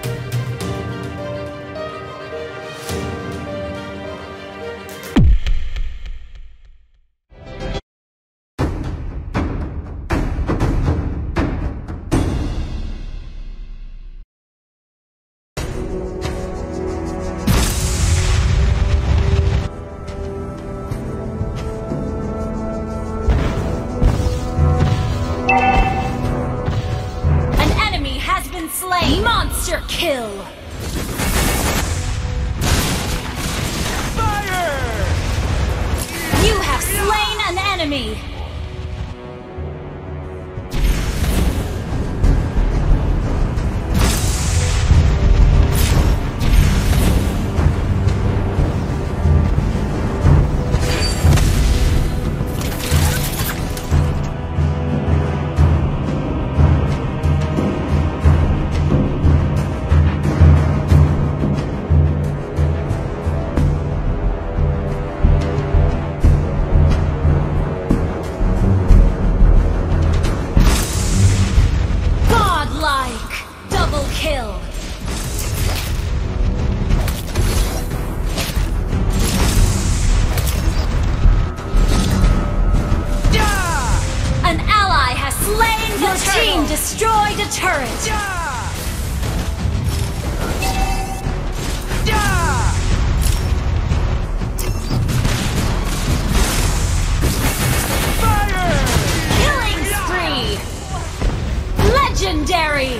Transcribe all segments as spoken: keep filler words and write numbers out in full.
Slain! Monster kill! Fire! You have slain an enemy! Kill. Yeah! An ally has slain the Your turtle. team destroyed a turret. Yeah! Yeah! Fire! Killing spree. Legendary.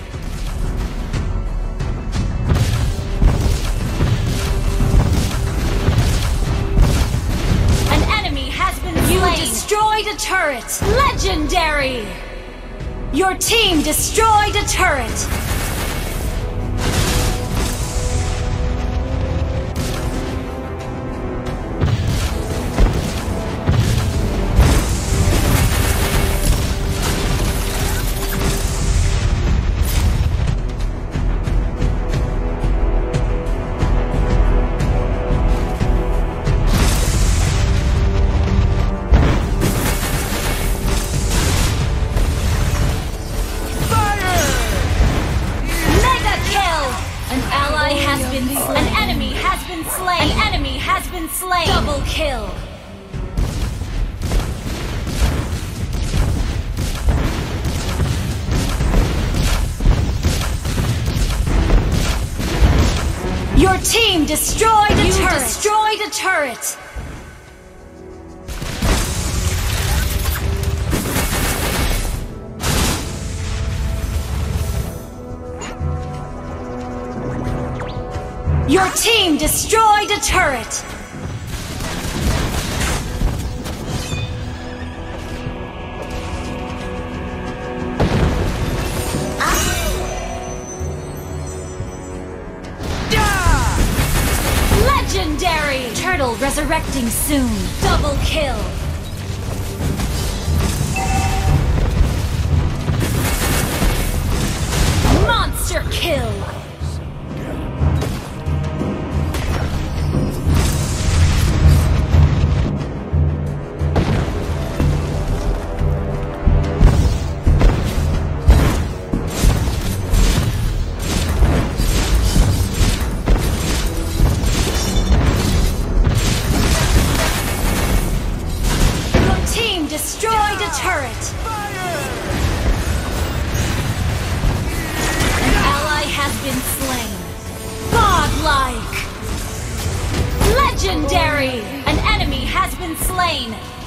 Destroyed a turret! Legendary! Your team destroyed a turret! An enemy has been slain! An enemy has been slain! Double kill! Your team destroyed a you turret! destroyed a turret! Your team destroyed a turret! Legendary! Turtle resurrecting soon. Double kill. Monster kill. Destroyed a turret! Fire! An ally has been slain. Godlike! Legendary! An enemy has been slain.